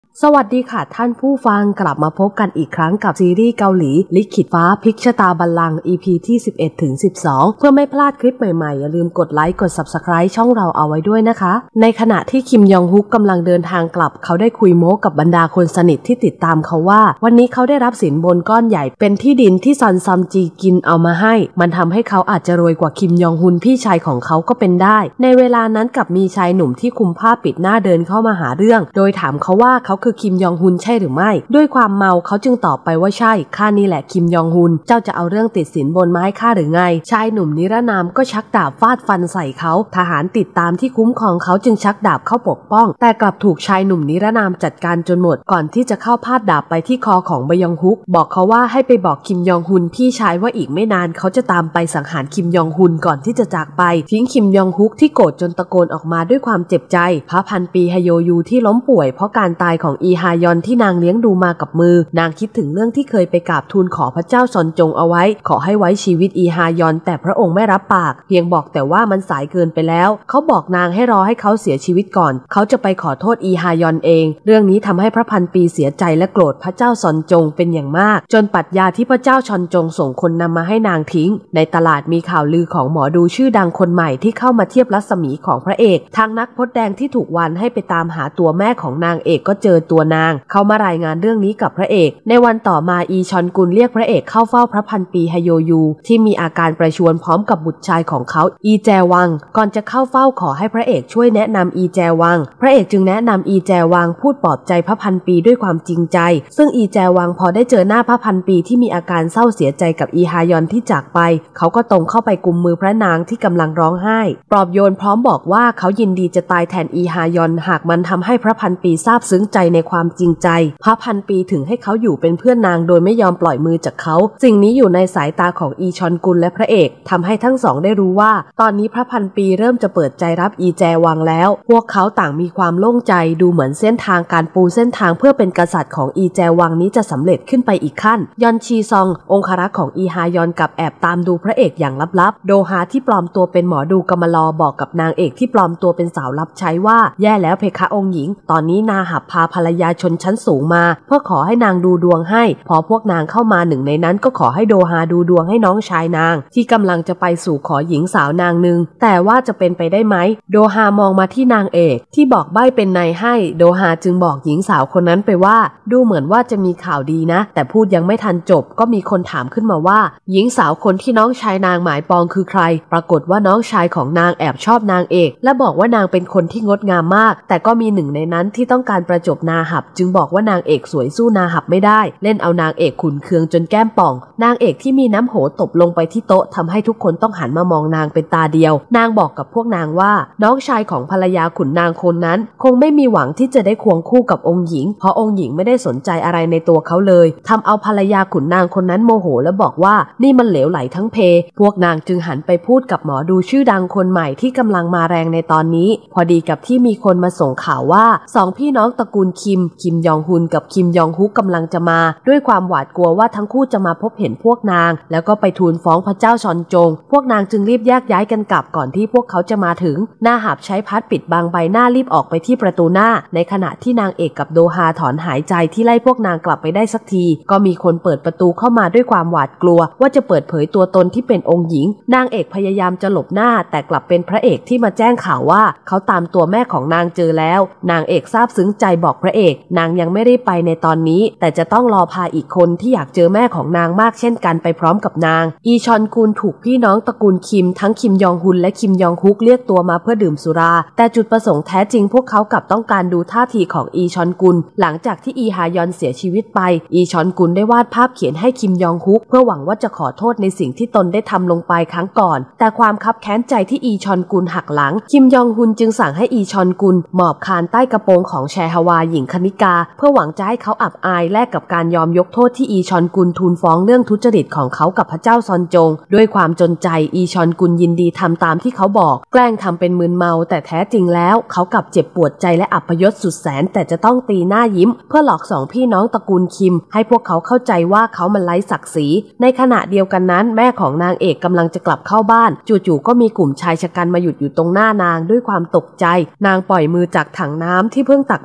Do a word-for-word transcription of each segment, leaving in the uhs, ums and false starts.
สวัสดีค่ะท่านผู้ฟังกลับมาพบกันอีกครั้งกับซีรีส์เกาหลีลิขิตฟ้าพลิกชะตาบัลลังก์ อี พี ที่ สิบเอ็ดถึงสิบสอง เพื่อไม่พลาดคลิปใหม่ๆอย่าลืมกดไลค์กด ซับสไครบ์ ช่องเราเอาไว้ด้วยนะคะในขณะที่คิมยองฮุกกำลังเดินทางกลับเขาได้คุยโม้กับบรรดาคนสนิทที่ติดตามเขาว่าวันนี้เขาได้รับสินบนก้อนใหญ่เป็นที่ดินที่ซอนซัมจีกินเอามาให้มันทำให้เขาอาจจะรวยกว่าคิมยองฮุนพี่ชายของเขาก็เป็นได้ในเวลานั้นกับมีชายหนุ่มที่คุมผ้าปิดหน้าเดินเข้ามาหาเรื่องโดยถามเขาว่าเขาคือคิมยองฮุนใช่หรือไม่ด้วยความเมาเขาจึงตอบไปว่าใช่ข้านี่แหละคิมยองฮุนเจ้าจะเอาเรื่องติดสินบนมาให้ข้าหรือไงชายหนุ่มนิรนามก็ชักดาบฟาดฟันใส่เขาทหารติดตามที่คุ้มครองเขาจึงชักดาบเข้าปกป้องแต่กลับถูกชายหนุ่มนิรนามจัดการจนหมดก่อนที่จะเข้าพาดดาบไปที่คอของบยองฮุกบอกเขาว่าให้ไปบอกคิมยองฮุนพี่ชายว่าอีกไม่นานเขาจะตามไปสังหารคิมยองฮุนก่อนที่จะจากไปทิ้งคิมยองฮุกที่โกรธจนตะโกนออกมาด้วยความเจ็บใจพระพันปีฮโยยูที่ล้มป่วยเพราะการตายของอีฮายอนที่นางเลี้ยงดูมากับมือนางคิดถึงเรื่องที่เคยไปกราบทูลขอพระเจ้าซอนจงเอาไว้ขอให้ไว้ชีวิตอีฮายอนแต่พระองค์ไม่รับปากเพียงบอกแต่ว่ามันสายเกินไปแล้วเขาบอกนางให้รอให้เขาเสียชีวิตก่อนเขาจะไปขอโทษอีฮายอนเองเรื่องนี้ทำให้พระพันปีเสียใจและโกรธพระเจ้าซอนจงเป็นอย่างมากจนปรัชญาที่พระเจ้าซอนจงส่งคนนำมาให้นางทิ้งในตลาดมีข่าวลือของหมอดูชื่อดังคนใหม่ที่เข้ามาเทียบรัศมีของพระเอกทางนักพจน์แดงที่ถูกวันให้ไปตามหาตัวแม่ของนางเอกก็เจอตัวนางเขามารายงานเรื่องนี้กับพระเอกในวันต่อมาอีชอนกุลเรียกพระเอกเข้าเฝ้าพระพันปีฮโยยูที่มีอาการประชวรพร้อมกับบุตรชายของเขาอีแจวังก่อนจะเข้าเฝ้าขอให้พระเอกช่วยแนะนำอีแจวังพระเอกจึงแนะนำอีแจวังพูดปลอบใจพระพันปีด้วยความจริงใจซึ่งอีแจวังพอได้เจอหน้าพระพันปีที่มีอาการเศร้าเสียใจกับอีฮายอนที่จากไปเขาก็ตรงเข้าไปกุมมือพระนางที่กำลังร้องไห้ปลอบโยนพร้อมบอกว่าเขายินดีจะตายแทนอีฮายอนหากมันทำให้พระพันปีซาบซึ้งใจในความจริงใจพระพันปีถึงให้เขาอยู่เป็นเพื่อนนางโดยไม่ยอมปล่อยมือจากเขาสิ่งนี้อยู่ในสายตาของอีชอนกุลและพระเอกทำให้ทั้งสองได้รู้ว่าตอนนี้พระพันปีเริ่มจะเปิดใจรับอีแจวังแล้วพวกเขาต่างมีความโล่งใจดูเหมือนเส้นทางการปูเส้นทางเพื่อเป็นกษัตริย์ของอีแจวังนี้จะสำเร็จขึ้นไปอีกขั้นยอนชีซององครักษ์ของอีฮายอนกับแอบตามดูพระเอกอย่างลับๆโดฮาที่ปลอมตัวเป็นหมอดูกำมะลอบอกกับนางเอกที่ปลอมตัวเป็นสาวรับใช้ว่าแย่แล้วเพคะองค์หญิงตอนนี้นาหับพาภรรยาชนชั้นสูงมาเพื่อขอให้นางดูดวงให้พอพวกนางเข้ามาหนึ่งในนั้นก็ขอให้โดฮาดูดวงให้น้องชายนางที่กำลังจะไปสู่ขอหญิงสาวนางหนึ่งแต่ว่าจะเป็นไปได้ไหมโดฮามองมาที่นางเอกที่บอกใบ้เป็นนายให้โดฮาจึงบอกหญิงสาวคนนั้นไปว่าดูเหมือนว่าจะมีข่าวดีนะแต่พูดยังไม่ทันจบก็มีคนถามขึ้นมาว่าหญิงสาวคนที่น้องชายนางหมายปองคือใครปรากฏว่าน้องชายของนางแอบชอบนางเอกและบอกว่านางเป็นคนที่งดงามมากแต่ก็มีหนึ่งในนั้นที่ต้องการประจบนาหับจึงบอกว่านางเอกสวยสู้นาหับไม่ได้เล่นเอานางเอกขุนเคืองจนแก้มป่องนางเอกที่มีน้ำโหตบลงไปที่โต๊ะทำให้ทุกคนต้องหันมามองนางเป็นตาเดียวนางบอกกับพวกนางว่าน้องชายของภรรยาขุนนางคนนั้นคงไม่มีหวังที่จะได้ควงคู่กับองค์หญิงเพราะองค์หญิงไม่ได้สนใจอะไรในตัวเขาเลยทำเอาภรรยาขุนนางคนนั้นโมโหและบอกว่านี่มันเหลวไหลทั้งเพพวกนางจึงหันไปพูดกับหมอดูชื่อดังคนใหม่ที่กำลังมาแรงในตอนนี้พอดีกับที่มีคนมาส่งข่าวว่าสองพี่น้องตระกูลคิมคิมยองฮุนกับคิมยองฮุกกำลังจะมาด้วยความหวาดกลัวว่าทั้งคู่จะมาพบเห็นพวกนางแล้วก็ไปทูลฟ้องพระเจ้าซอนจงพวกนางจึงรีบแยกย้ายกันกลับก่อนที่พวกเขาจะมาถึงหน้าหับใช้พัดปิดบังใบหน้ารีบออกไปที่ประตูหน้าในขณะที่นางเอกกับโดฮาถอนหายใจที่ไล่พวกนางกลับไปได้สักทีก็มีคนเปิดประตูเข้ามาด้วยความหวาดกลัวว่าจะเปิดเผยตัวตนที่เป็นองค์หญิงนางเอกพยายามจะหลบหน้าแต่กลับเป็นพระเอกที่มาแจ้งข่าวว่าเขาตามตัวแม่ของนางเจอแล้วนางเอกซาบซึ้งใจบอกพระเอกนางยังไม่ได้ไปในตอนนี้แต่จะต้องรอพาอีกคนที่อยากเจอแม่ของนางมากเช่นกันไปพร้อมกับนางอีชอนกุลถูกพี่น้องตระกูลคิมทั้งคิมยองฮุนและคิมยองฮุกเรียกตัวมาเพื่อดื่มสุราแต่จุดประสงค์แท้จริงพวกเขากลับต้องการดูท่าทีของอีชอนกุลหลังจากที่อีฮายอนเสียชีวิตไปอีชอนกุลได้วาดภาพเขียนให้คิมยองฮุกเพื่อหวังว่าจะขอโทษในสิ่งที่ตนได้ทำลงไปครั้งก่อนแต่ความคับแค้นใจที่อีชอนกุลหักหลังคิมยองฮุนจึงสั่งให้อีชอนกุลหมอบคานใต้กระโปรงของแชฮวาหญิงคณิกาเพื่อหวังจะให้เขาอับอายแลกกับการยอมยกโทษที่อีชอนกุลทูลฟ้องเรื่องทุจริตของเขากับพระเจ้าซอนจงด้วยความจนใจอีชอนกุลยินดีทำตามที่เขาบอกแกล้งทำเป็นมึนเมาแต่แท้จริงแล้วเขากลับเจ็บปวดใจและอัปยศสุดแสนแต่จะต้องตีหน้ายิ้มเพื่อหลอกสองพี่น้องตระกูลคิมให้พวกเขาเข้าใจว่าเขามันไร้ศักดิ์ศรีในขณะเดียวกันนั้นแม่ของนางเอกกำลังจะกลับเข้าบ้านจู่ๆก็มีกลุ่มชายชะกันมาหยุดอยู่ตรงหน้านางด้วยความตกใจนางปล่อยมือจากถังน้ำที่เพิ่งตักมาจากริม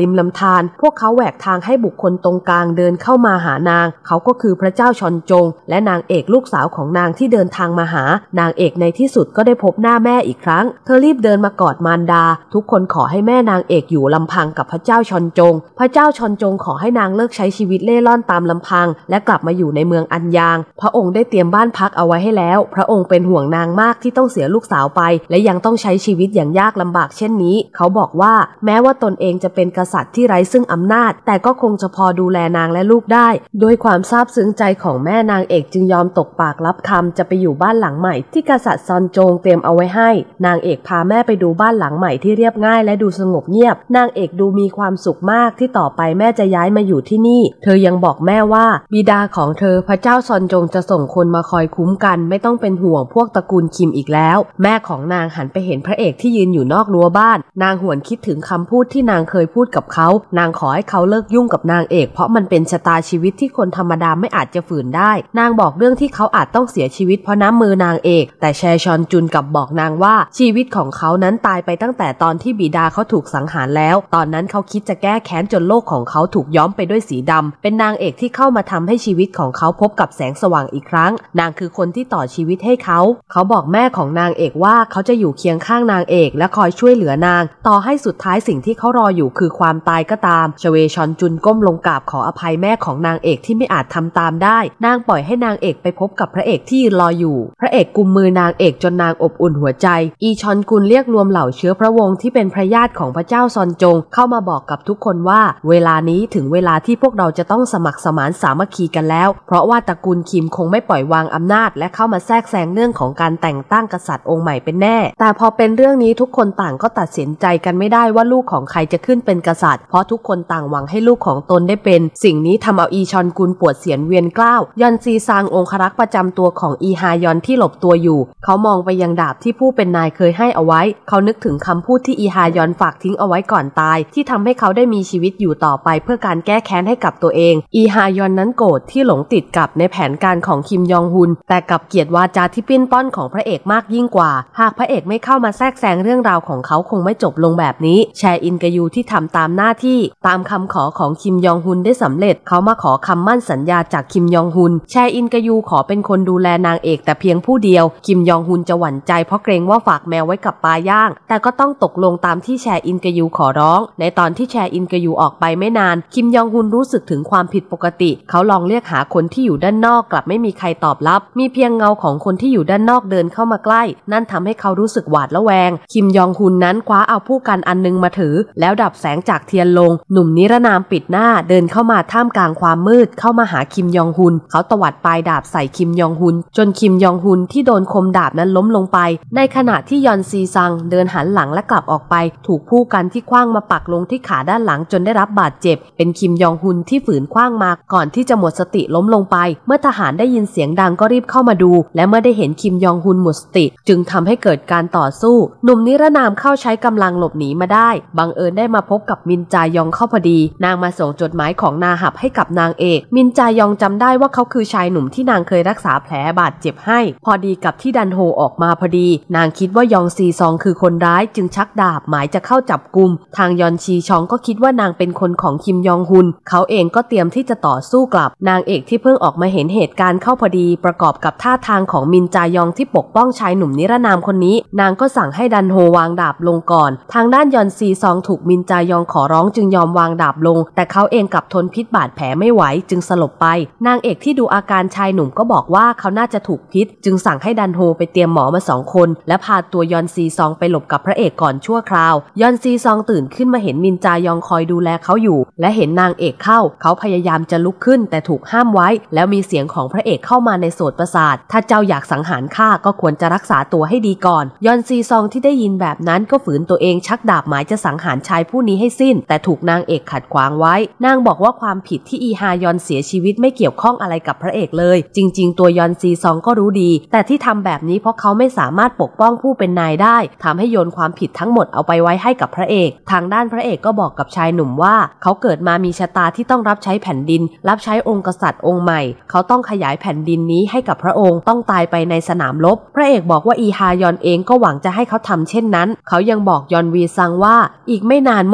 ริมลำธารพวกเขาแหวกทางให้บุคคลตรงกลางเดินเข้ามาหานางเขาก็คือพระเจ้าชอนจงและนางเอกลูกสาวของนางที่เดินทางมาหานางเอกในที่สุดก็ได้พบหน้าแม่อีกครั้งเธอรีบเดินมากอดมารดาทุกคนขอให้แม่นางเอกอยู่ลำพังกับพระเจ้าชอนจงพระเจ้าชอนจงขอให้นางเลิกใช้ชีวิตเล่ร่อนตามลำพังและกลับมาอยู่ในเมืองอันยางพระองค์ได้เตรียมบ้านพักเอาไว้ให้แล้วพระองค์เป็นห่วงนางมากที่ต้องเสียลูกสาวไปและยังต้องใช้ชีวิตอย่างยากลำบากเช่นนี้เขาบอกว่าแม้ว่าตนเองจะเป็นกษัตริย์ที่ไร้ซึ่งอำนาจแต่ก็คงจะพอดูแลนางและลูกได้ด้วยความซาบซึ้งใจของแม่นางเอกจึงยอมตกปากรับคำจะไปอยู่บ้านหลังใหม่ที่กษัตริย์ซอนจงเตรียมเอาไว้ให้นางเอกพาแม่ไปดูบ้านหลังใหม่ที่เรียบง่ายและดูสงบเงียบนางเอกดูมีความสุขมากที่ต่อไปแม่จะย้ายมาอยู่ที่นี่เธอยังบอกแม่ว่าบิดาของเธอพระเจ้าซอนจงจะส่งคนมาคอยคุ้มกันไม่ต้องเป็นห่วงพวกตระกูลคิมอีกแล้วแม่ของนางหันไปเห็นพระเอกที่ยืนอยู่นอกรั้วบ้านนางหวนคิดถึงคำพูดที่นางเคยพูดกับเขานางขอให้เขาเลิกยุ่งกับนางเอกเพราะมันเป็นชะตาชีวิตที่คนธรรมดาไม่อาจจะฝืนได้นางบอกเรื่องที่เขาอาจต้องเสียชีวิตเพราะน้ำมือนางเอกแต่แชชอนจุนกลับบอกนางว่าชีวิตของเขานั้นตายไปตั้งแต่ตอนที่บิดาเขาถูกสังหารแล้วตอนนั้นเขาคิดจะแก้แค้นจนโลกของเขาถูกย้อมไปด้วยสีดำเป็นนางเอกที่เข้ามาทำให้ชีวิตของเขาพบกับแสงสว่างอีกครั้งนางคือคนที่ต่อชีวิตให้เขาเขาบอกแม่ของนางเอกว่าเขาจะอยู่เคียงข้างนางเอกและคอยช่วยเหลือนางต่อให้สุดท้ายสิ่งที่เขารออยู่คือความตายก็ตามชเวชอนจุนก้มลงกราบขออภัยแม่ของนางเอกที่ไม่อาจทำตามได้นางปล่อยให้นางเอกไปพบกับพระเอกที่ยืนรออยู่พระเอกกุมมือนางเอกจนนางอบอุ่นหัวใจอีชอนกุนเรียกรวมเหล่าเชื้อพระวงศ์ที่เป็นพระญาติของพระเจ้าซอนจงเข้ามาบอกกับทุกคนว่าเวลานี้ถึงเวลาที่พวกเราจะต้องสมัครสมานสามัคคีกันแล้วเพราะว่าตระกูลคิมคงไม่ปล่อยวางอำนาจและเข้ามาแทรกแซงเรื่องของการแต่งตั้งกษัตริย์องค์ใหม่เป็นแน่แต่พอเป็นเรื่องนี้ทุกคนต่างก็ตัดสินใจกันไม่ได้ว่าลูกของใครจะขึ้นเป็นกษัตริย์เพราะทุกคนต่างหวังให้ลูกของตนได้เป็นสิ่งนี้ทำเอาอีชอนกุนปวดเสียนเวียนเกล้ายอนซีซางองครักษ์ประจำตัวของอีฮายอนที่หลบตัวอยู่เขามองไปยังดาบที่ผู้เป็นนายเคยให้เอาไว้เขานึกถึงคำพูดที่อีฮายอนฝากทิ้งเอาไว้ก่อนตายที่ทำให้เขาได้มีชีวิตอยู่ต่อไปเพื่อการแก้แค้นให้กับตัวเองอีฮายอนนั้นโกรธที่หลงติดกับในแผนการของคิมยองฮุนแต่กับเกียรติวาจาที่ปิ้นป้อนของพระเอกมากยิ่งกว่าหากพระเอกไม่เข้ามาแทรกแซงเรื่องราวของเขาคงไม่จบลงแบบนี้แชอินกยูที่ทำตามหน้าที่ตามคำขอของคิมยองฮุนได้สำเร็จเขามาขอคำมั่นสัญญาจากคิมยองฮุนแชอินกยูขอเป็นคนดูแลนางเอกแต่เพียงผู้เดียวคิมยองฮุนจะหวั่นใจเพราะเกรงว่าฝากแมวไว้กับปลาย่างแต่ก็ต้องตกลงตามที่แชอินกยูขอร้องในตอนที่แชอินกยูออกไปไม่นานคิมยองฮุนรู้สึกถึงความผิดปกติเขาลองเรียกหาคนที่อยู่ด้านนอกกลับไม่มีใครตอบรับมีเพียงเงาของคนที่อยู่ด้านนอกเดินเข้ามาใกล้นั่นทำให้เขารู้สึกหวาดระแวงคิมยองฮุนนั้นคว้าเอาผู้กันอันนึงมาถือแล้วดับแสงจากเทียนลงหนุ่มนิรนามปิดหน้าเดินเข้ามาท่ามกลางความมืดเข้ามาหาคิมยองฮุนเขาตวัดปลายดาบใส่คิมยองฮุนจนคิมยองฮุนที่โดนคมดาบนั้นล้มลงไปในขณะที่ยอนซีซังเดินหันหลังและกลับออกไปถูกผู้กันที่คว้างมาปักลงที่ขาด้านหลังจนได้รับบาดเจ็บเป็นคิมยองฮุนที่ฝืนคว้างมาก่อนที่จะหมดสติล้มลงไปเมื่อทหารได้ยินเสียงดังก็รีบเข้ามาดูและเมื่อได้เห็นคิมยองฮุนหมดสติจึงทำให้เกิดการต่อสู้หนุ่มนิรนามเข้าใช้กำลังหลบหนีมาได้บังเอิญได้มาพบกับมินจายองเข้าพอดีนางมาส่งจดหมายของนาหับให้กับนางเอกมินจายองจำได้ว่าเขาคือชายหนุ่มที่นางเคยรักษาแผลบาดเจ็บให้พอดีกับที่ดันโฮออกมาพอดีนางคิดว่ายองซีซองคือคนร้ายจึงชักดาบหมายจะเข้าจับกุมทางยอนชีชองก็คิดว่านางเป็นคนของคิมยองฮุนเขาเองก็เตรียมที่จะต่อสู้กลับนางเอกที่เพิ่งออกมาเห็นเหตุการณ์เข้าพอดีประกอบกับท่าทางของมินจายองที่ปกป้องชายหนุ่มนิรนามคนนี้นางก็สั่งให้ดันโฮวางดาบลงก่อนทางด้านยอนซีซองถูกมินจายองขอร้องจึงยอมวางดาบลงแต่เขาเองกลับทนพิษบาดแผลไม่ไหวจึงสลบไปนางเอกที่ดูอาการชายหนุ่มก็บอกว่าเขาน่าจะถูกพิษจึงสั่งให้ดันโฮไปเตรียมหมอมาสองคนและพาตัวยอนซีซองไปหลบกับพระเอกก่อนชั่วคราวยอนซีซองตื่นขึ้นมาเห็นมินจายองคอยดูแลเขาอยู่และเห็นนางเอกเข้าเขาพยายามจะลุกขึ้นแต่ถูกห้ามไว้แล้วมีเสียงของพระเอกเข้ามาในโสตประสาทถ้าเจ้าอยากสังหารข้าก็ควรจะรักษาตัวให้ดีก่อนยอนซีซองที่ได้ยินแบบนั้นก็ฝืนตัวเองชักดาบหมายจะสังหารชายผู้นี้ให้สิ้นแต่ถูกนางเอกขัดขวางไว้นางบอกว่าความผิดที่อีฮายอนเสียชีวิตไม่เกี่ยวข้องอะไรกับพระเอกเลยจริงๆตัวยอนซีซองก็รู้ดีแต่ที่ทำแบบนี้เพราะเขาไม่สามารถปกป้องผู้เป็นนายได้ทำให้โยนความผิดทั้งหมดเอาไปไว้ให้กับพระเอกทางด้านพระเอกก็บอกกับชายหนุ่มว่าเขาเกิดมามีชะตาที่ต้องรับใช้แผ่นดินรับใช้องค์กษัตริย์องค์ใหม่เขาต้องขยายแผ่นดินนี้ให้กับพระองค์ต้องตายไปในสนามรบพระเอกบอกว่าอีฮายอนเองก็หวังจะให้เขาทำเช่นนั้นเขายังบอกยอนวีซังว่าอีกไม่นานเมื่อโชคช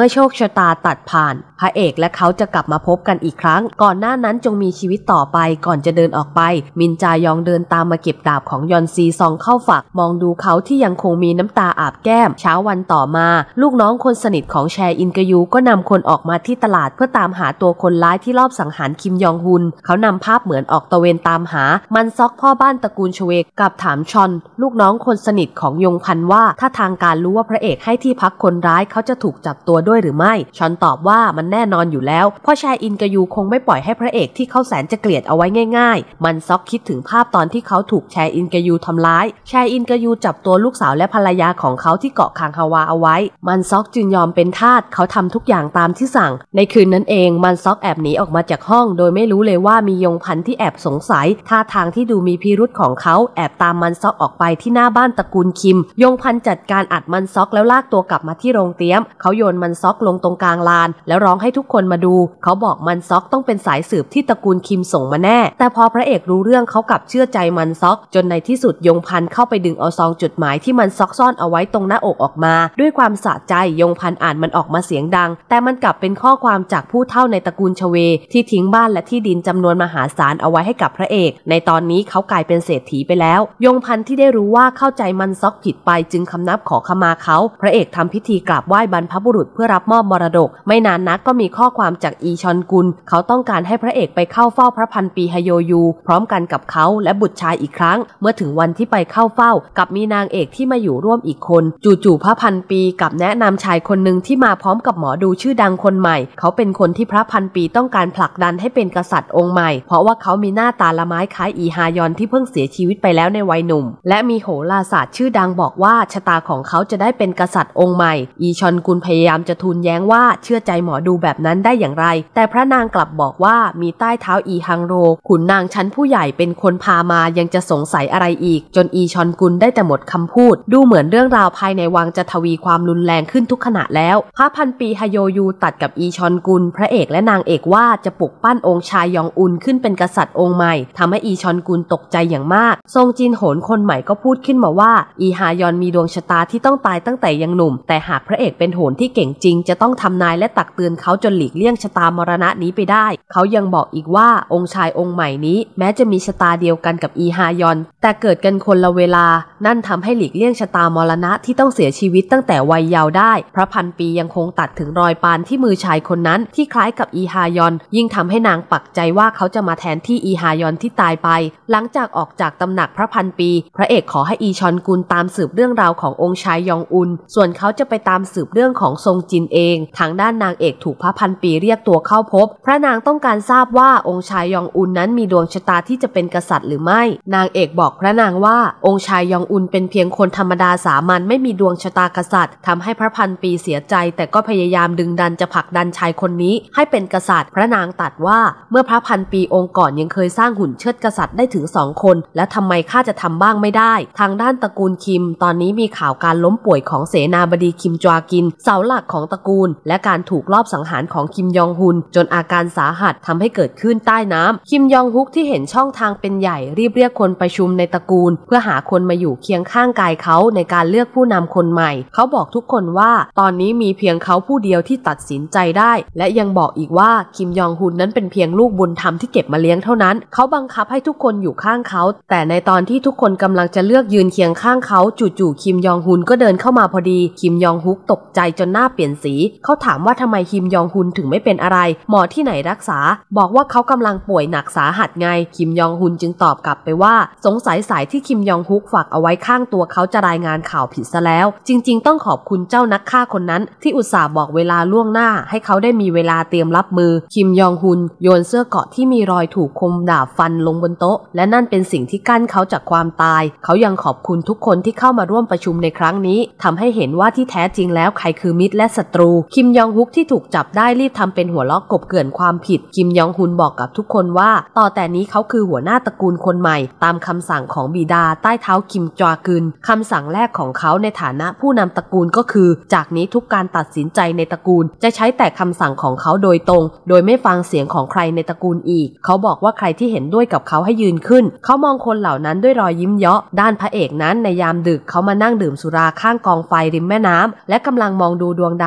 ชะตาตัดผ่านพระเอกและเขาจะกลับมาพบกันอีกครั้งก่อนหน้านั้นจงมีชีวิตต่อไปก่อนจะเดินออกไปมินจายองเดินตามมาเก็บดาบของยอนซีซองเข้าฝักมองดูเขาที่ยังคงมีน้ำตาอาบแก้มเช้าวันต่อมาลูกน้องคนสนิทของแชอินกยูก็นำคนออกมาที่ตลาดเพื่อตามหาตัวคนร้ายที่ลอบสังหารคิมยองฮุนเขานำภาพเหมือนออกตะเวนตามหามันซอกพ่อบ้านตระกูลชเวกกับถามชอนลูกน้องคนสนิทของยงพันว่าถ้าทางการรู้ว่าพระเอกให้ที่พักคนร้ายเขาจะถูกจับตัวด้วยหรือไม่ชอนตอบว่ามันแน่นอนอยู่แล้วเพราะแชอินกยูคงไม่ปล่อยให้พระเอกที่เขาแสนจะเกลียดเอาไว้ง่ายๆมันซอกคิดถึงภาพตอนที่เขาถูกแชอินกยูทำร้ายแชอินกยูจับตัวลูกสาวและภรรยาของเขาที่เกาะคางฮาวาเอาไว้มันซอกจึงยอมเป็นทาสเขาทำทุกอย่างตามที่สั่งในคืนนั้นเองมันซอกแอบหนีออกมาจากห้องโดยไม่รู้เลยว่ามียงพันที่แอบสงสัยท่าทางที่ดูมีพิรุธของเขาแอบตามมันซอกออกไปที่หน้าบ้านตระกูลคิมยงพันจัดการอัดมันซอกแล้วลากตัวกลับมาที่โรงเตรียมเขาโยนมันซอกลงตรงกลางลานแล้วร้องให้ทุกคนมาดูเขาบอกมันซอกต้องเป็นสายสืบที่ตระกูลคิมส่งมาแน่แต่พอพระเอกรู้เรื่องเขากลับเชื่อใจมันซอกจนในที่สุดยงพันเข้าไปดึงเอาซองจดหมายที่มันซอกซ่อนเอาไว้ตรงหน้าอกออกมาด้วยความสะใจยงพันอ่านมันออกมาเสียงดังแต่มันกลับเป็นข้อความจากผู้เฒ่าในตระกูลชเวที่ทิ้งบ้านและที่ดินจำนวนมหาศาลเอาไว้ให้กับพระเอกในตอนนี้เขากลายเป็นเศรษฐีไปแล้วยงพันที่ได้รู้ว่าเข้าใจมันซอกผิดไปจึงคำนับขอขมาเขาพระเอกทำพิธีกราบไหว้บรรพบุรุษเพื่อรับมอบมรดกไม่นานนักก็มีข้อความจากอีชอนกุลเขาต้องการให้พระเอกไปเข้าเฝ้าพระพันปีฮโยยูพร้อมกันกับเขาและบุตรชายอีกครั้งเมื่อถึงวันที่ไปเข้าเฝ้ากับมีนางเอกที่มาอยู่ร่วมอีกคนจู่ๆพระพันปีกับแนะนำชายคนหนึ่งที่มาพร้อมกับหมอดูชื่อดังคนใหม่เขาเป็นคนที่พระพันปีต้องการผลักดันให้เป็นกษัตริย์องค์ใหม่เพราะว่าเขามีหน้าตาละไม้คล้ายอีฮายอนที่เพิ่งเสียชีวิตไปแล้วในวัยหนุ่มและมีโหราศาสตร์ชื่อดังบอกว่าชะตาของเขาจะได้เป็นกษัตริย์องค์ใหม่อีชอนกุลพยายามจะทูลแย้งว่าเชื่อใจหมอดูแบบนั้นได้อย่างไรแต่พระนางกลับบอกว่ามีใต้เท้าอีฮังโรขุนนางชั้นผู้ใหญ่เป็นคนพามายังจะสงสัยอะไรอีกจนอีชอนกุลได้แต่หมดคำพูดดูเหมือนเรื่องราวภายในวังจะทวีความรุนแรงขึ้นทุกขณะแล้วพระพันปีฮโยยูตัดกับอีชอนกุลพระเอกและนางเอกว่าจะปลุกปั้นองค์ชายยองอุนขึ้นเป็นกษัตริย์องค์ใหม่ทำให้อีชอนกุลตกใจอย่างมากทรงจินโหนคนใหม่ก็พูดขึ้นมาว่าอีฮายอนมีดวงชะตาที่ต้องตายตั้งแต่ยังหนุ่มแต่หากพระเอกเป็นโหนที่เก่งจริงจะต้องทำนายและตักเตือนเขาจนหลีกเลี่ยงชะตามรณะนี้ไปได้เขายังบอกอีกว่าองค์ชายองค์ใหม่นี้แม้จะมีชะตาเดียวกันกับอีฮายอนแต่เกิดกันคนละเวลานั่นทำให้หลีกเลี่ยงชะตามรณะที่ต้องเสียชีวิตตั้งแต่วัยเยาว์ได้พระพันปียังคงตัดถึงรอยปานที่มือชายคนนั้นที่คล้ายกับอีฮายอนยิ่งทำให้นางปักใจว่าเขาจะมาแทนที่อีฮายอนที่ตายไปหลังจากออกจากตำหนักพระพันปีพระเอกขอให้อีชอนกุลตามสืบเรื่องราวขององค์ชายยองอุนส่วนเขาจะไปตามสืบเรื่องของทรงจินเองทางด้านนางเอกถูกพระพันปีเรียกตัวเข้าพบพระนางต้องการทราบว่าองค์ชายยองอุนนั้นมีดวงชะตาที่จะเป็นกษัตริย์หรือไม่นางเอกบอกพระนางว่าองค์ชายยองอุนเป็นเพียงคนธรรมดาสามัญไม่มีดวงชะตากษัตริย์ทำให้พระพันปีเสียใจแต่ก็พยายามดึงดันจะผลักดันชายคนนี้ให้เป็นกษัตริย์พระนางตรัสว่าเมื่อพระพันปีองค์ก่อนยังเคยสร้างหุ่นเชิดกษัตริย์ได้ถึงสองคนและทำไมข้าจะทำบ้างไม่ได้ทางด้านตระกูลคิมตอนนี้มีข่าวการล้มป่วยของเสนาบดีคิมจวากินเสาหลักของตระกูลและการถูกลอบสังหารของคิมยองฮุนจนอาการสาหัสทำให้เกิดขึ้นใต้น้ำคิมยองฮุกที่เห็นช่องทางเป็นใหญ่รีบเรียกคนประชุมในตระกูลเพื่อหาคนมาอยู่เคียงข้างกายเขาในการเลือกผู้นำคนใหม่เขาบอกทุกคนว่าตอนนี้มีเพียงเขาผู้เดียวที่ตัดสินใจได้และยังบอกอีกว่าคิมยองฮุนนั้นเป็นเพียงลูกบุญธรรมที่เก็บมาเลี้ยงเท่านั้นเขาบังคับให้ทุกคนอยู่ข้างเขาแต่ในตอนที่ทุกคนกำลังจะเลือกยืนเคียงข้างเขาจู่ๆคิมยองฮุนก็เดินเข้ามาพอดีคิมยองฮุกตกใจจนหน้าเปลี่ยนสีเขาถามว่าทำไมคิมยองฮุนถึงไม่เป็นอะไรหมอที่ไหนรักษาบอกว่าเขากำลังป่วยหนักสาหัสไงคิมยองฮุนจึงตอบกลับไปว่าสงสัยสายที่คิมยองฮุกฝากเอาไว้ข้างตัวเขาจะรายงานข่าวผิดซะแล้วจริงๆต้องขอบคุณเจ้านักฆ่าคนนั้นที่อุตส่าห์บอกเวลาล่วงหน้าให้เขาได้มีเวลาเตรียมรับมือคิมยองฮุนโยนเสื้อเกราะที่มีรอยถูกคมดาบฟันลงบนโต๊ะและนั่นเป็นสิ่งที่กั้นเขาจากความตายเขายังขอบคุณทุกคนที่เข้ามาร่วมประชุมในครั้งนี้ทำให้เห็นว่าที่แท้จริงแล้วใครคือมิตรและศัตรูคิมยองฮุกที่ถูกจับได้รีบทำเป็นหัวเราะกบเกลื่อนความผิดคิมยองฮุนบอกกับทุกคนว่าต่อแต่นี้เขาคือหัวหน้าตระกูลคนใหม่ตามคำสั่งของบิดาใต้เท้าคิมจวากึนคำสั่งแรกของเขาในฐานะผู้นำตระกูลก็คือจากนี้ทุกการตัดสินใจในตระกูลจะใช้แต่คำสั่งของเขาโดยตรงโดยไม่ฟังเสียงของใครในตระกูลอีกเขาบอกว่าใครที่เห็นด้วยกับเขาให้ยืนขึ้นเขามองคนเหล่านั้นด้วยรอยยิ้มเยาะด้านพระเอกนั้นในยามดึกเขามานั่งดื่มสุราข้างกองไฟริมแม่น้ำและกำลังมองดูดวงดาวบนท้อง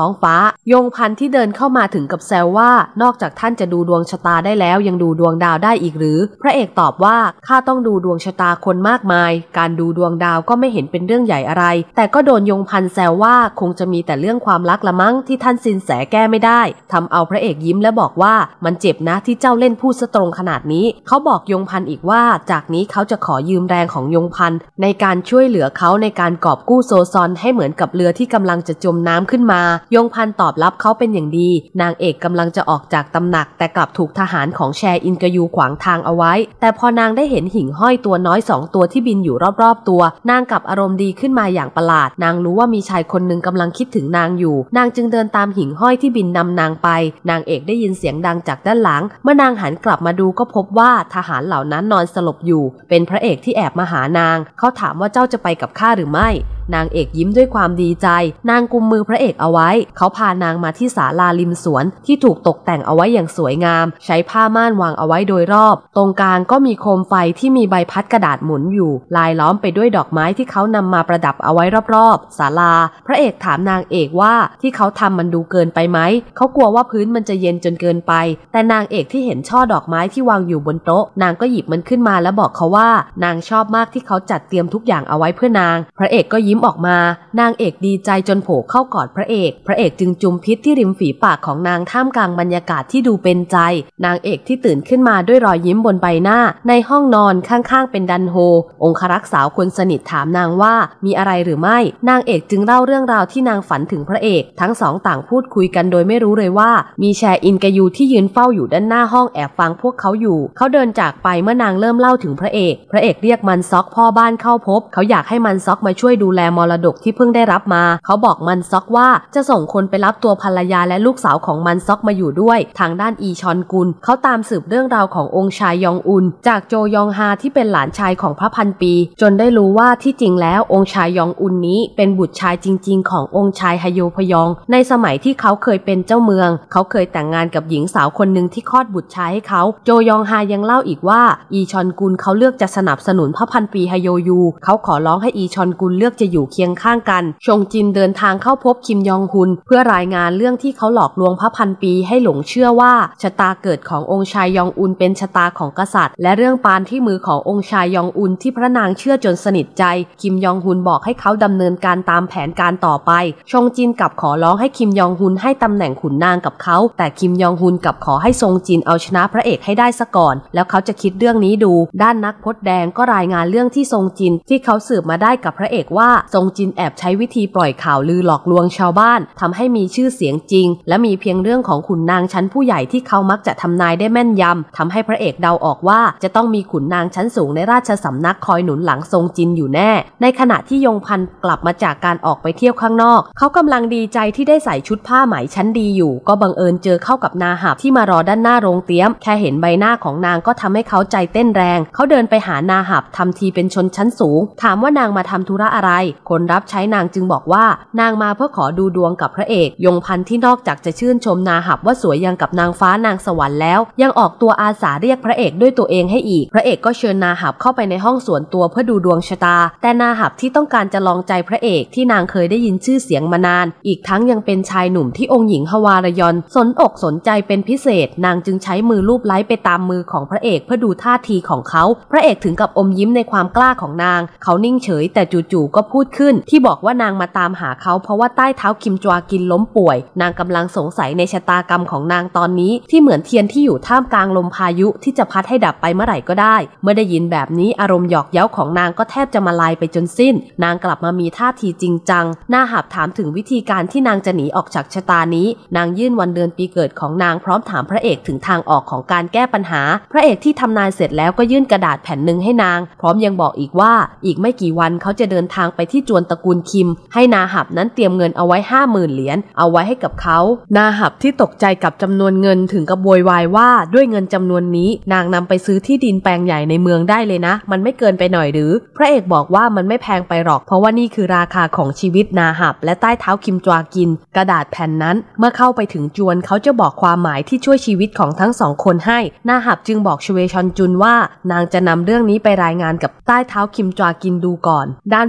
องฟ้ายงพันที่เดินเข้ามาถึงกับแซวว่านอกจากท่านจะดูดวงชะตาได้แล้วยังดูดวงดาวได้อีกหรือพระเอกตอบว่าข้าต้องดูดวงชะตาคนมากมายการดูดวงดาวก็ไม่เห็นเป็นเรื่องใหญ่อะไรแต่ก็โดนยงพันแซวว่าคงจะมีแต่เรื่องความรักละมั้งที่ท่านสินแสแก้ไม่ได้ทำเอาพระเอกยิ้มและบอกว่ามันเจ็บนะที่เจ้าเล่นพูดซะตรงขนาดนี้เขาบอกยงพันอีกว่าจากนี้เขาจะขอยืมแรงของยงพันในการช่วยเหลือเขาในการกอบกู้โซซอนให้เหมือนกับเรือที่กำลังจะจมน้ำขึ้นมายงพันตอบรับเขาเป็นอย่างดีนางเอกกำลังจะออกจากตำหนักแต่กลับถูกทหารของแชอินกยูขวางทางเอาไว้แต่พอนางได้เห็นหิ่งห้อยตัวน้อยสองตัวที่บินอยู่รอบๆตัวนางกลับอารมณ์ดีขึ้นมาอย่างประหลาดนางรู้ว่ามีชายคนหนึ่งกำลังคิดถึงนางอยู่นางจึงเดินตามหิ่งห้อยที่บินนำนางไปนางเอกได้ยินเสียงดังจากด้านหลังเมื่อนางหันกลับมาดูก็พบว่าทหารเหล่านั้นนอนสลบอยู่เป็นพระเอกที่แอบมาหานางเขาถามว่าเจ้าจะไปกับข้าหรือไม่นางเอกยิ้มด้วยความดีใจนางกุมมือพระเอกเอาไว้เขาพานางมาที่ศาลาริมสวนที่ถูกตกแต่งเอาไว้อย่างสวยงามใช้ผ้าม่านวางเอาไว้โดยรอบตรงกลางก็มีโคมไฟที่มีใบพัดกระดาษหมุนอยู่ลายล้อมไปด้วยดอกไม้ที่เขานำมาประดับเอาไว้รอบๆศาลาพระเอกถามนางเอกว่าที่เขาทำมันดูเกินไปไหมเขากลัวว่าพื้นมันจะเย็นจนเกินไปแต่นางเอกที่เห็นช่อดอกไม้ที่วางอยู่บนโต๊ะนางก็หยิบมันขึ้นมาแล้วบอกเขาว่านางชอบมากที่เขาจัดเตรียมทุกอย่างเอาไว้เพื่อนางพระเอกก็ยิ้มออกมานางเอกดีใจจนโผล่เข้ากอดพระเอกพระเอกจึงจุมพิษที่ริมฝีปากของนางท่ามกลางบรรยากาศที่ดูเป็นใจนางเอกที่ตื่นขึ้นมาด้วยรอยยิ้มบนใบหน้าในห้องนอนข้างๆเป็นดันโฮองครักษ์สาวคนสนิทถามนางว่ามีอะไรหรือไม่นางเอกจึงเล่าเรื่องราวที่นางฝันถึงพระเอกทั้งสองต่างพูดคุยกันโดยไม่รู้เลยว่ามีแชอินกยูที่ยืนเฝ้าอยู่ด้านหน้าห้องแอบฟังพวกเขาอยู่เขาเดินจากไปเมื่อนางเริ่มเล่าถึงพระเอกพระเอกเรียกมันซอกพ่อบ้านเข้าพบเขาอยากให้มันซอกมาช่วยดูแลมรดกที่เพิ่งได้รับมาเขาบอกมันซอกว่าจะส่งคนไปรับตัวภรรยาและลูกสาวของมันซอกมาอยู่ด้วยทางด้านอีชอนกุลเขาตามสืบเรื่องราวขององค์ชายยองอุนจากโจยองฮาที่เป็นหลานชายของพระพันปีจนได้รู้ว่าที่จริงแล้วองค์ชายยองอุนนี้เป็นบุตรชายจริงๆขององค์ชายฮโยพยองในสมัยที่เขาเคยเป็นเจ้าเมืองเขาเคยแต่งงานกับหญิงสาวคนหนึ่งที่คลอดบุตรชายให้เขาโจยองฮายังเล่าอีกว่าอีชอนกุลเขาเลือกจะสนับสนุนพระพันปีฮโยยูเขาขอร้องให้อีชอนกุลเลือกจะอยู่เคียงข้างกันชงจินเดินทางเข้าพบคิมยองฮุนเพื่อรายงานเรื่องที่เขาหลอกลวงพระพันปีให้หลงเชื่อว่าชะตาเกิดขององค์ชายยองอุนเป็นชะตาของกษัตริย์และเรื่องปานที่มือขององค์ชายยองอุนที่พระนางเชื่อจนสนิทใจคิมยองฮุนบอกให้เขาดำเนินการตามแผนการต่อไปชงจินกลับขอร้องให้คิมยองฮุนให้ตำแหน่งขุนนางกับเขาแต่คิมยองฮุนกลับขอให้ซงจินเอาชนะพระเอกให้ได้ซะก่อนแล้วเขาจะคิดเรื่องนี้ดูด้านนักพจน์แดงก็รายงานเรื่องที่ซงจินที่เขาสืบมาได้กับพระเอกว่าซงจินแอบใช้วิธีปล่อยข่าวลือหลอกลวงชาวบ้านทำให้มีชื่อเสียงจริงและมีเพียงเรื่องของขุนนางชั้นผู้ใหญ่ที่เขามักจะทำนายได้แม่นยำทำให้พระเอกเดาออกว่าจะต้องมีขุนนางชั้นสูงในราชสำนักคอยหนุนหลังซงจินอยู่แน่ในขณะที่ยงพันกลับมาจากการออกไปเที่ยวข้างนอกเขากำลังดีใจที่ได้ใส่ชุดผ้าไหมชั้นดีอยู่ก็บังเอิญเจอเข้ากับนาหับที่มารอด้านหน้าโรงเตี้ยมแค่เห็นใบหน้าของนางก็ทำให้เขาใจเต้นแรงเขาเดินไปหานาหับทำทีเป็นชนชั้นสูงถามว่านางมาทำธุระอะไรคนรับใช้นางจึงบอกว่านางมาเพื่อขอดูดวงกับพระเอกยงพันที่นอกจากจะชื่นชมนาหับว่าสวยยังกับนางฟ้านางสวรรค์แล้วยังออกตัวอาสาเรียกพระเอกด้วยตัวเองให้อีกพระเอกก็เชิญนาหับเข้าไปในห้องส่วนตัวเพื่อดูดวงชะตาแต่นาหับที่ต้องการจะลองใจพระเอกที่นางเคยได้ยินชื่อเสียงมานานอีกทั้งยังเป็นชายหนุ่มที่องค์หญิงฮวารยอนสนอกสนใจเป็นพิเศษนางจึงใช้มือลูบไล้ไปตามมือของพระเอกเพื่อดูท่าทีของเขาพระเอกถึงกับอมยิ้มในความกล้าของนางเขานิ่งเฉยแต่จู่ๆก็พูดขึ้นที่บอกว่านางมาตามหาเขาเพราะว่าใต้เท้าคิมจวากินล้มป่วยนางกำลังสงสัยในชะตากรรมของนางตอนนี้ที่เหมือนเทียนที่อยู่ท่ามกลางลมพายุที่จะพัดให้ดับไปเมื่อไหร่ก็ได้เมื่อได้ยินแบบนี้อารมณ์หยอกเย้าของนางก็แทบจะมาลายไปจนสิ้นนางกลับมามีท่าทีจริงจังนาหับถามถึงวิธีการที่นางจะหนีออกจากชะตานี้นางยื่นวันเดือนปีเกิดของนางพร้อมถามพระเอกถึงทางออกของการแก้ปัญหาพระเอกที่ทำนายเสร็จแล้วก็ยื่นกระดาษแผ่นหนึ่งให้นางพร้อมยังบอกอีกว่าอีกไม่กี่วันเขาจะเดินทางไปที่จวนตระกูลคิมให้นาหับนั้นเตรียมเงินเอาไว้ห้าหมื่นเหรียญเอาไว้ให้กับเขานาหับที่ตกใจกับจำนวนเงินถึงกับโวยวายว่าด้วยเงินจำนวนนี้นางนำไปซื้อที่ดินแปลงใหญ่ในเมืองได้เลยนะมันไม่เกินไปหน่อยหรือพระเอกบอกว่ามันไม่แพงไปหรอกเพราะว่านี่คือราคาของชีวิตนาหับและใต้เท้าคิมจวากินกระดาษแผ่นนั้นเมื่อเข้าไปถึงจวนเขาจะบอกความหมายที่ช่วยชีวิตของทั้งสองคนให้นาหับจึงบอกชเวชอนจุนว่านางจะนำเรื่องนี้ไปรายงานกับใต้เท้าคิมจวากินดูก่อนด้านพระพันป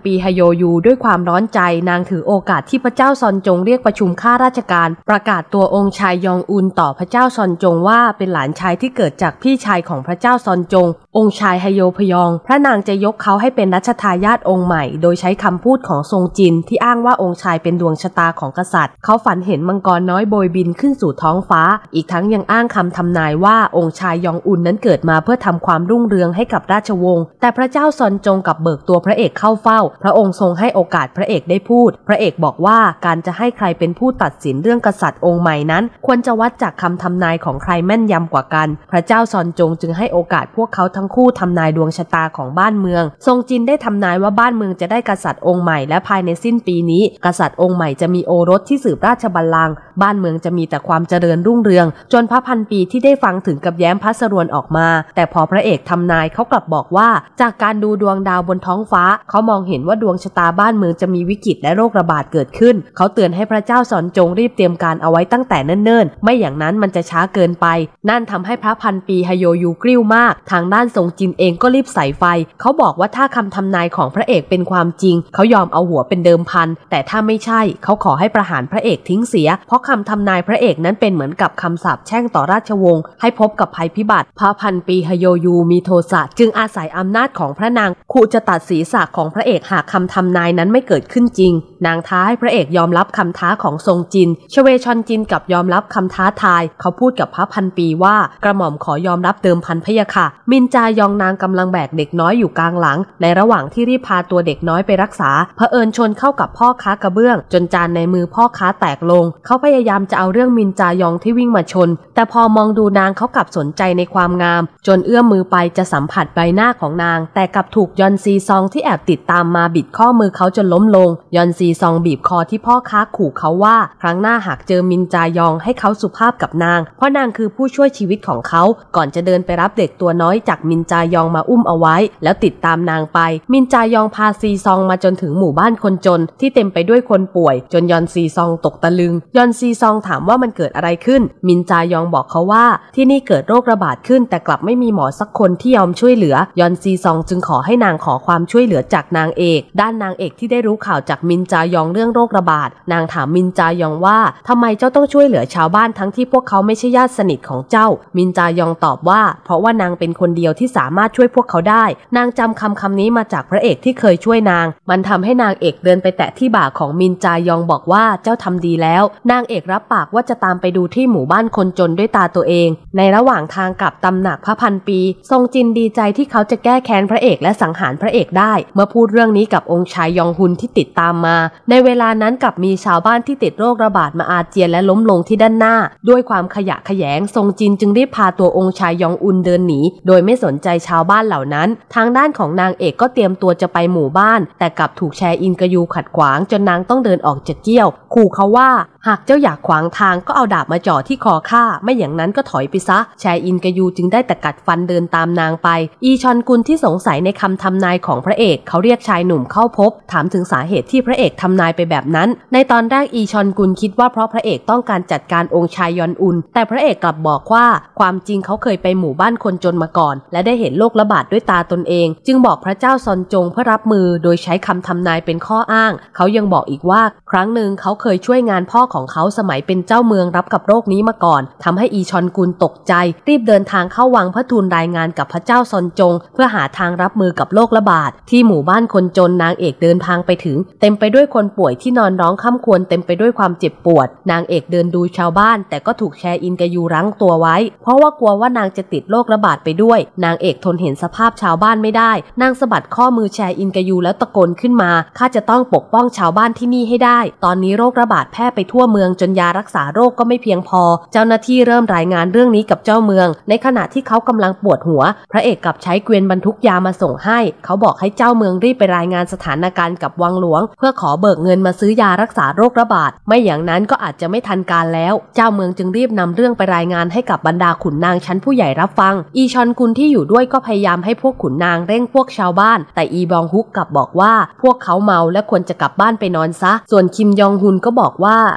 ปีฮโยยูด้วยความร้อนใจนางถือโอกาสที่พระเจ้าซอนจงเรียกประชุมข้าราชการประกาศตัวองค์ชายยองอุนต่อพระเจ้าซอนจงว่าเป็นหลานชายที่เกิดจากพี่ชายของพระเจ้าซอนจงองค์ชายฮโยพยองพระนางจะยกเขาให้เป็นรัชทายาทองค์ใหม่โดยใช้คำพูดของทรงจินที่อ้างว่าองค์ชายเป็นดวงชะตาของกษัตริย์เขาฝันเห็นมังกรน้อยโบยบินขึ้นสู่ท้องฟ้าอีกทั้งยังอ้างคำทำนายว่าองค์ชายยองอุนนั้นเกิดมาเพื่อทำความรุ่งเรืองให้กับราชวงศ์แต่พระเจ้าซอนจงกับเบิกตัวพระเอกเข้าเฝ้าพระองค์ทรงให้โอกาสพระเอกได้พูดพระเอกบอกว่าการจะให้ใครเป็นผู้ตัดสินเรื่องกษัตริย์องค์ใหม่นั้นควรจะวัดจากคำทำนายของใครแม่นยำกว่ากันพระเจ้าซอนจงจึงให้โอกาสพวกเขาทั้งคู่ทำนายดวงชะตาของบ้านเมืองทรงจินได้ทำนายว่าบ้านเมืองจะได้กษัตริย์องค์ใหม่และภายในสิ้นปีนี้กษัตริย์องค์ใหม่จะมีโอรสที่สืบราชบัลลังก์บ้านเมืองจะมีแต่ความเจริญรุ่งเรืองจนพระพันปีที่ได้ฟังถึงกับแย้มพระสรวนออกมาแต่พอพระเอกทำนายเขากลับบอกว่าจากการดูดวงดาวบนท้องฟ้าเขามองเห็นว่าดวงชะตาบ้านเมืองจะมีวิกฤตและโรคระบาดเกิดขึ้นเขาเตือนให้พระเจ้าซอนจงรีบเตรียมการเอาไว้ตั้งแต่เนิ่นๆไม่อย่างนั้นมันจะช้าเกินไปนั่นทำให้พระพันปีฮโยยูกริ้วมากทางด้านทรงจินเองก็รีบใส่ไฟเขาบอกว่าถ้าคำทำนายของพระเอกเป็นความจริงเขายอมเอาหัวเป็นเดิมพันแต่ถ้าไม่ใช่เขาขอให้ประหารพระเอกทิ้งเสียเพราะคำทำนายพระเอกนั้นเป็นเหมือนกับคำสาปแช่งต่อราชวงศ์ให้พบกับภัยพิบัติพระพันปีฮโยยูมีโทสะจึงอาศัยอำนาจของพระนางขู่จะตัดศีรษะของพระเอกหากคำทำนายนั้นไม่เกิดขึ้นจริงนางท้าให้พระเอกยอมรับคำท้าของทรงจินชเวชอนจินกับยอมรับคำท้าทายเขาพูดกับพระพันปีว่ากระหม่อมขอยอมรับเดิมพันพะยะค่ะมินจายองนางกำลังแบกเด็กน้อยอยู่กลางหลังในระหว่างที่รีบพาตัวเด็กน้อยไปรักษาเผอิญชนเข้ากับพ่อค้ากระเบื้องจนจานในมือพ่อค้าแตกลงเขาพยายามจะเอาเรื่องมินจายองที่วิ่งมาชนแต่พอมองดูนางเขากลับสนใจในความงามจนเอื้อมมือไปจะสัมผัสใบหน้าของนางแต่กลับถูกยอนซีซองที่แอบติดตามมาบิดข้อมือเขาจนล้มลงยอนซีซองบีบคอที่พ่อค้าขู่เขาว่าครั้งหน้าหากเจอมินจายองให้เขาสุภาพกับนางเพราะนางคือผู้ช่วยชีวิตของเขาก่อนจะเดินไปรับเด็กตัวน้อยจากมินจายองมาอุ้มเอาไว้แล้วติดตามนางไปมินจายองพาซีซองมาจนถึงหมู่บ้านคนจนที่เต็มไปด้วยคนป่วยจนยอนซีซองตกตะลึงยอนซีซองถามว่ามันเกิดอะไรขึ้นมินจายองบอกเขาว่าที่นี่เกิดโรคระบาดขึ้นแต่กลับไม่มีหมอสักคนที่ยอมช่วยเหลือยอนซีซองจึงขอให้นางขอความช่วยเหลือจากนางเอกด้านนางเอกที่ได้รู้ข่าวจากมินจายองเรื่องโรคระบาดนางถามมินจายองว่าทำไมเจ้าต้องช่วยเหลือชาวบ้านทั้งที่พวกเขาไม่ใช่ญาติสนิทของเจ้ามินจายองตอบว่าเพราะว่านางเป็นคนเดียวที่สามารถช่วยพวกเขาได้นางจำคำคำนี้มาจากพระเอกที่เคยช่วยนางมันทำให้นางเอกเดินไปแตะที่บ่าของมินจายองบอกว่าเจ้าทำดีแล้วนางเอกรับปากว่าจะตามไปดูที่หมู่บ้านคนจนด้วยตาตัวเองในระหว่างทางกลับตำหนักพระพันปีทรงจินดีใจที่เขาจะแก้แค้นพระเอกและสังหารพระเอกได้เมื่อพูดเรื่องนี้กับองค์ชายยองฮุนที่ติดตามมาในเวลานั้นกลับมีชาวบ้านที่ติดโรคระบาดมาอาเจียนและล้มลงที่ด้านหน้าด้วยความขยะแขยงทรงจินจึงรีบพาตัวองค์ชายยองอุนเดินหนีโดยไม่สนใจชาวบ้านเหล่านั้นทางด้านของนางเอกก็เตรียมตัวจะไปหมู่บ้านแต่กลับถูกแชอินกยูขัดขวางจนนางต้องเดินออกจากเกี้ยวขู่เขาว่าหากเจ้าอยากขวางทางก็เอาดาบมาจ่อที่คอข้าไม่อย่างนั้นก็ถอยไปซะแชอินกยูจึงได้แต่กัดฟันเดินตามนางไปอีชอนกุลที่สงสัยในคำทำนายของพระเอกเขาเรียกชายหนุ่มเข้าพบถามถึงสาเหตุที่พระเอกทำนายไปแบบนั้นในตอนแรกอีชอนกุลคิดว่าเพราะพระเอกต้องการจัดการองค์ชายยอนอุนแต่พระเอกกลับบอกว่าความจริงเขาเคยไปหมู่บ้านคนจนมาก่อนและได้เห็นโรคระบาดด้วยตาตนเองจึงบอกพระเจ้าซอนจงเพื่อรับมือโดยใช้คำทำนายเป็นข้ออ้างเขายังบอกอีกว่าครั้งหนึ่งเขาเคยช่วยงานพ่อของเขาสมัยเป็นเจ้าเมืองรับกับโรคนี้มาก่อนทำให้อีชอนกุลตกใจรีบเดินทางเข้าวังเพื่อทูลรายงานกับพระเจ้าซอนจงเพื่อหาทางรับมือกับโรคระบาดที่หมู่บ้านคนจนนางเอกเดินทางไปถึงเต็มไปด้วยคนป่วยที่นอนร้องค่ำครวญเต็มไปด้วยความเจ็บปวดนางเอกเดินดูชาวบ้านแต่ก็ถูกแชอินกยูรั้งตัวไว้เพราะว่ากลัวว่านางจะติดโรคระบาดไปด้วยนางเอกทนเห็นสภาพชาวบ้านไม่ได้นางสะบัดข้อมือแชอินกยูแล้วตะโกนขึ้นมาข้าจะต้องปกป้องชาวบ้านที่นี่ให้ได้ตอนนี้โรคระบาดแพร่ไปทั่วเมืองจนยารักษาโรคก็ไม่เพียงพอเจ้าหน้าที่เริ่มรายงานเรื่องนี้กับเจ้าเมืองในขณะที่เขากำลังปวดหัวพระเอกกลับใช้เกวียนบรรทุกยามาส่งให้เขาบอกให้เจ้าเมืองรีบไปรายงานสถานการณ์กับวังหลวงเพื่อขอเบิกเงินมาซื้อยารักษาโรคระบาดไม่อย่างนั้นก็อาจจะไม่ทันการแล้วเจ้าเมืองจึงรีบนำเรื่องไปรายงานให้กับบรรดาขุนนางชั้นผู้ใหญ่รับฟังอีชอนกุลที่อยู่ด้วยก็พยายามให้พวกขุนนางเร่งพวกชาวบ้านแต่อีบองฮุกกลับบอกว่าพวกเขาเมาและควรจะกลับบ้านไปนอนซะส่วนคิมยองฮุนก็บอกว่า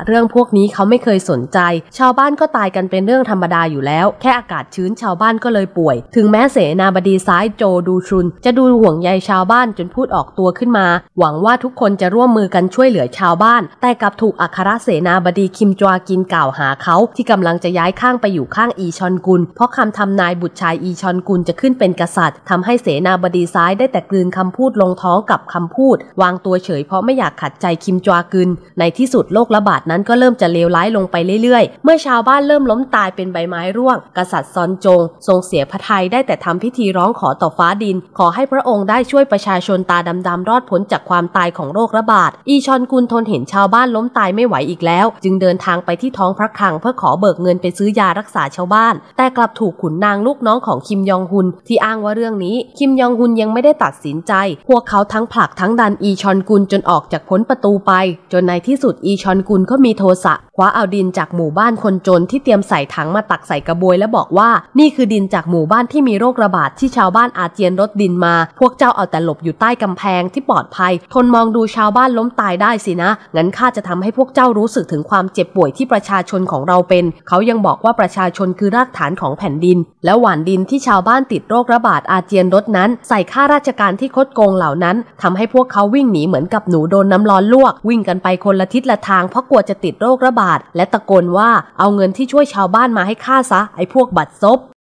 เรื่องพวกนี้เขาไม่เคยสนใจชาวบ้านก็ตายกันเป็นเรื่องธรรมดาอยู่แล้วแค่อากาศชื้นชาวบ้านก็เลยป่วยถึงแม้เสนาบดีซ้ายโจดูชุนจะดูห่วงใยชาวบ้านจนพูดออกตัวขึ้นมาหวังว่าทุกคนจะร่วมมือกันช่วยเหลือชาวบ้านแต่กลับถูกอัครเสนาบดีคิมจวากินกล่าวหาเขาที่กำลังจะย้ายข้างไปอยู่ข้างอีชอนกุลเพราะคำทำนายบุตรชายอีชอนกุลจะขึ้นเป็นกษัตริย์ทำให้เสนาบดีซ้ายได้แต่กลืนคำพูดลงท้องกับคำพูดวางตัวเฉยเพราะไม่อยากขัดใจคิมจวากินในที่สุดโรคระบาดนั้นก็เริ่มจะเลวร้ายลงไปเรื่อยๆเมื่อชาวบ้านเริ่มล้มตายเป็นใบไม้ร่วงกษัตริย์ซอนจงทรงเสียพระทัยได้แต่ทำพิธีร้องขอต่อฟ้าดินขอให้พระองค์ได้ช่วยประชาชนตาดำๆรอดพ้นจากความตายของโรคระบาดอีชอนกุลทนเห็นชาวบ้านล้มตายไม่ไหวอีกแล้วจึงเดินทางไปที่ท้องพระคลังเพื่อขอเบิกเงินไปซื้อยารักษาชาวบ้านแต่กลับถูกขุนนางลูกน้องของคิมยองฮุนที่อ้างว่าเรื่องนี้คิมยองฮุนยังไม่ได้ตัดสินใจพวกเขาทั้งผลักทั้งดันอีชอนกุลจนออกจากพ้นประตูไปจนในที่สุดอีชอนกุลก็มีโทสะคว้าเอาดินจากหมู่บ้านคนจนที่เตรียมใส่ถังมาตักใส่กระบวยและบอกว่านี่คือดินจากหมู่บ้านที่มีโรคระบาดที่ชาวบ้านอาเจียนรถดินมาพวกเจ้าเอาแต่หลบอยู่ใต้กำแพงที่ปลอดภัยทนมองดูชาวบ้านล้มตายได้สินะงั้นข้าจะทำให้พวกเจ้ารู้สึกถึงความเจ็บป่วยที่ประชาชนของเราเป็นเขายังบอกว่าประชาชนคือรากฐานของแผ่นดินและหว่านดินที่ชาวบ้านติดโรคระบาดอาเจียนรถนั้นใส่ข้าราชการที่คดโกงเหล่านั้นทำให้พวกเขาวิ่งหนีเหมือนกับหนูโดนน้ำร้อนลวกวิ่งกันไปคนละทิศละทางเพราะกลัวจะติดโรคระบาดและตะโกนว่าเอาเงินที่ช่วยชาวบ้านมาให้ข้าซะไอ้พวกบัดซบ